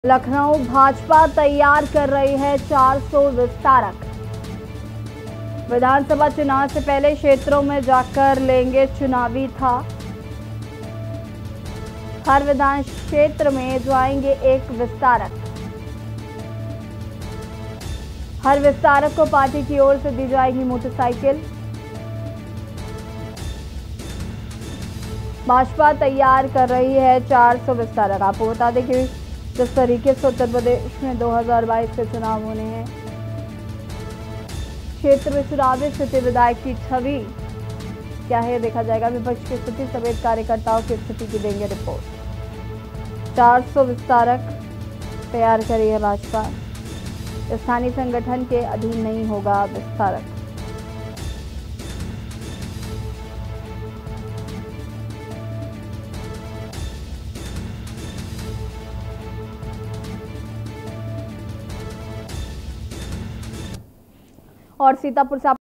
लखनऊ भाजपा तैयार कर रही है 400 विस्तारक। विधानसभा चुनाव से पहले क्षेत्रों में जाकर लेंगे चुनावी था। हर विधान क्षेत्र में जाएंगे एक विस्तारक। हर विस्तारक को पार्टी की ओर से दी जाएगी मोटरसाइकिल। भाजपा तैयार कर रही है 400 विस्तारक। आपको बता दें कि जिस तरीके से उत्तर प्रदेश में 2022 के चुनाव होने हैं, क्षेत्र में चुनावी स्थिति, विधायक की छवि क्या है देखा जाएगा। विपक्ष की स्थिति समेत कार्यकर्ताओं की स्थिति की देंगे रिपोर्ट। 400 विस्तारक तैयार करी है भाजपा। स्थानीय संगठन के अधीन नहीं होगा विस्तारक। और सीतापुर से